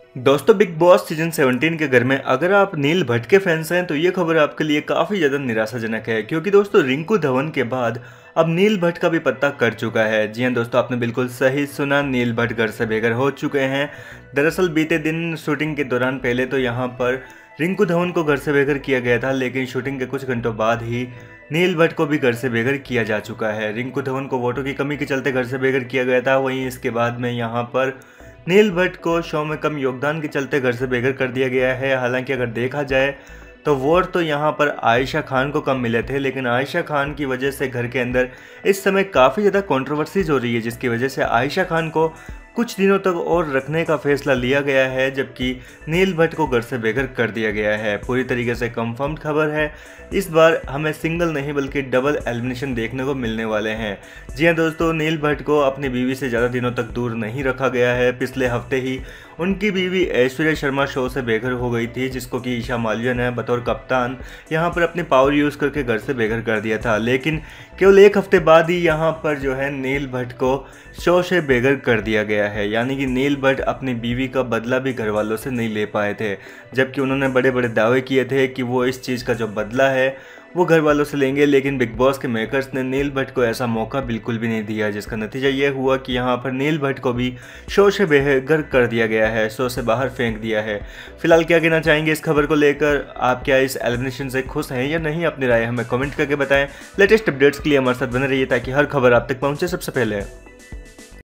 दोस्तों, big boss season 17 के घर में अगर आप नील भट्ट के फैंस हैं तो ये खबर आपके लिए काफ़ी ज़्यादा निराशाजनक है, क्योंकि दोस्तों रिंकू धवन के बाद अब नील भट्ट का भी पत्ता कट चुका है। जी हां दोस्तों, आपने बिल्कुल सही सुना, नील भट्ट घर से बेघर हो चुके हैं। दरअसल बीते दिन शूटिंग के दौरान पहले तो यहाँ पर रिंकू धवन को घर से बेघर किया गया था, लेकिन शूटिंग के कुछ घंटों बाद ही नील भट्ट को भी घर से बेघर किया जा चुका है। रिंकू धवन को वोटों की कमी के चलते घर से बेघर किया गया था, वहीं इसके बाद में यहाँ पर नील भट्ट को शो में कम योगदान के चलते घर से बेघर कर दिया गया है। हालांकि अगर देखा जाए तो वोट तो यहाँ पर आयशा खान को कम मिले थे, लेकिन आयशा खान की वजह से घर के अंदर इस समय काफ़ी ज़्यादा कंट्रोवर्सीज हो रही है, जिसकी वजह से आयशा खान को कुछ दिनों तक और रखने का फैसला लिया गया है, जबकि नील भट्ट को घर से बेघर कर दिया गया है। पूरी तरीके से कंफर्म्ड खबर है, इस बार हमें सिंगल नहीं बल्कि डबल एलिमिनेशन देखने को मिलने वाले हैं। जी हाँ दोस्तों, नील भट्ट को अपनी बीवी से ज़्यादा दिनों तक दूर नहीं रखा गया है। पिछले हफ्ते ही उनकी बीवी ऐश्वर्या शर्मा शो से बेघर हो गई थी, जिसको कि ईशा मालवीय ने बतौर कप्तान यहाँ पर अपनी पावर यूज़ करके घर से बेघर कर दिया था। लेकिन केवल एक हफ्ते बाद ही यहाँ पर जो है नील भट्ट को शो से बेघर कर दिया गया है। यानी कि नील भट्ट अपनी बीवी का बदला भी घर वालों से नहीं ले पाए थे, जबकि उन्होंने बड़े बड़े दावे किए थे कि वो इस चीज़ का जो बदला है वो घर वालों से लेंगे। लेकिन बिग बॉस के मेकर्स ने नील भट्ट को ऐसा मौका बिल्कुल भी नहीं दिया, जिसका नतीजा ये हुआ कि यहाँ पर नील भट्ट को भी शो से बेघर कर दिया गया है, शो से बाहर फेंक दिया है। फिलहाल क्या कहना चाहेंगे इस खबर को लेकर? आप क्या इस एलिमिनेशन से खुश हैं या नहीं? अपनी राय हमें कमेंट करके बताएं। लेटेस्ट अपडेट्स के लिए हमारे साथ बने रहिए ताकि हर खबर आप तक पहुंचे सबसे पहले।